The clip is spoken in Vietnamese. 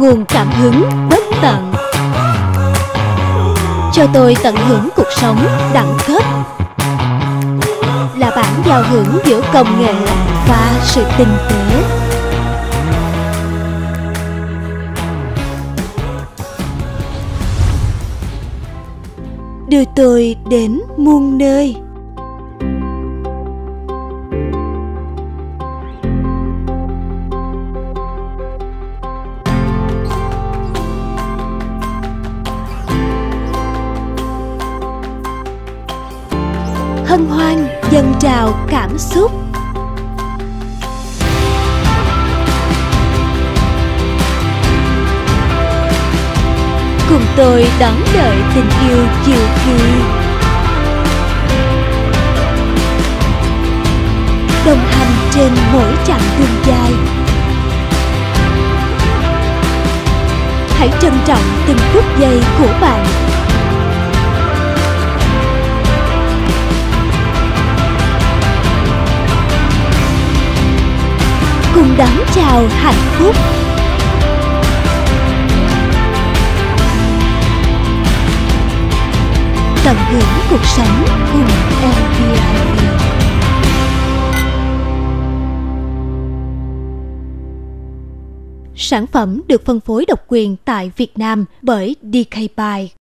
nguồn cảm hứng bất tận. Cho tôi tận hưởng cuộc sống đẳng cấp, là bản giao hưởng giữa công nghệ và sự tinh tế. Đưa tôi đến muôn nơi. Hân hoan dâng trào cảm xúc. Cùng tôi đón đợi tình yêu diệu kỳ. Đồng hành trên mỗi chặng đường dài. Hãy trân trọng từng phút giây của bạn. Cùng đón chào hạnh phúc. Tận hưởng cuộc sống cùng LVIV. Sản phẩm được phân phối độc quyền tại Việt Nam bởi DK BY.